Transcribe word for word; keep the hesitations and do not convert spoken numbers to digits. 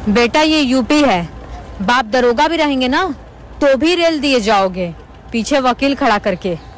बेटा ये यूपी है, बाप दरोगा भी रहेंगे ना तो भी रेल दिए जाओगे, पीछे वकील खड़ा करके।